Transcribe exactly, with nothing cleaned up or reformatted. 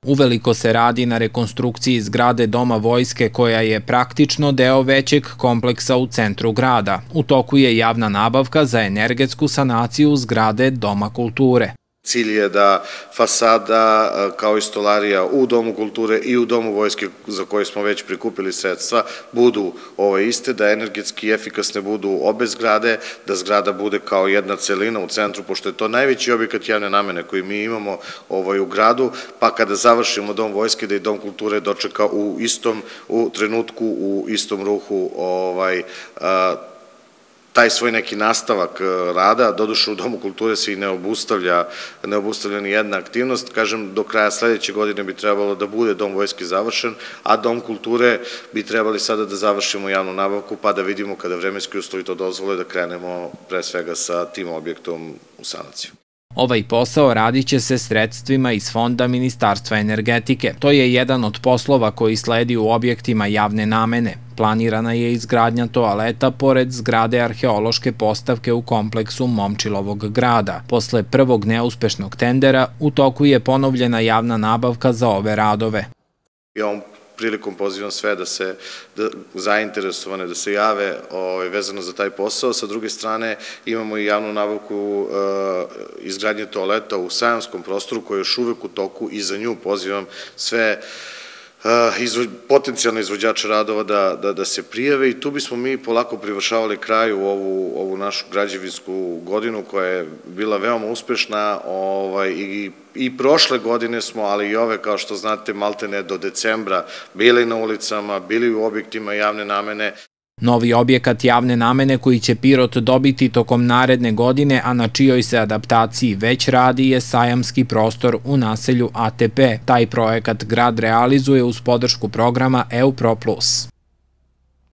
Uveliko se radi na rekonstrukciji zgrade Doma vojske koja je praktično deo većeg kompleksa u centru grada. U toku je javna nabavka za energetsku sanaciju zgrade Doma kulture. Cilj je da fasada kao i stolarija u Domu kulture i u Domu vojske za koje smo već prikupili sredstva budu ove iste, da energetski efikasne budu obe zgrade, da zgrada bude kao jedna celina u centru, pošto je to najveći objekat javne namene koji mi imamo u gradu, pa kada završimo Dom vojske da i Dom kulture dočeka u istom trenutku, u istom ruhu taj svoj neki nastavak rada. Doduše u Domu kulture se i ne obustavlja, ne obustavlja ni jedna aktivnost. Kažem, do kraja sledeće godine bi trebalo da bude Dom vojske završen, a Dom kulture bi trebali sada da završimo javnu nabavku, pa da vidimo kada vremenski uslovi to dozvole da krenemo pre svega sa tim objektom u sanaciju. Ovaj posao radit će se sredstvima iz Fonda Ministarstva energetike. To je jedan od poslova koji sledi u objektima javne namene. Planirana je izgradnja toaleta pored zgrade arheološke postavke u kompleksu Momčilovog grada. Posle prvog neuspešnog tendera, u toku je ponovljena javna nabavka za ove radove. I ovom prilikom pozivam sve da se zainteresovane, da se jave vezano za taj posao. Sa druge strane imamo i javnu nabavku izgradnje toaleta u sajamskom prostoru koji je još uvek u toku i za nju pozivam sve potencijalne izvođače radova da se prijave i tu bismo mi polako privršavali kraju ovu našu građevinsku godinu koja je bila veoma uspešna i prošle godine smo, ali i ove, kao što znate, maltene do decembra bili na ulicama, bili u objektima javne namene. Novi objekat javne namene koji će Pirot dobiti tokom naredne godine, a na čijoj se adaptaciji već radi, je sajamski prostor u naselju A T P. Taj projekat grad realizuje uz podršku programa E U Pro plus.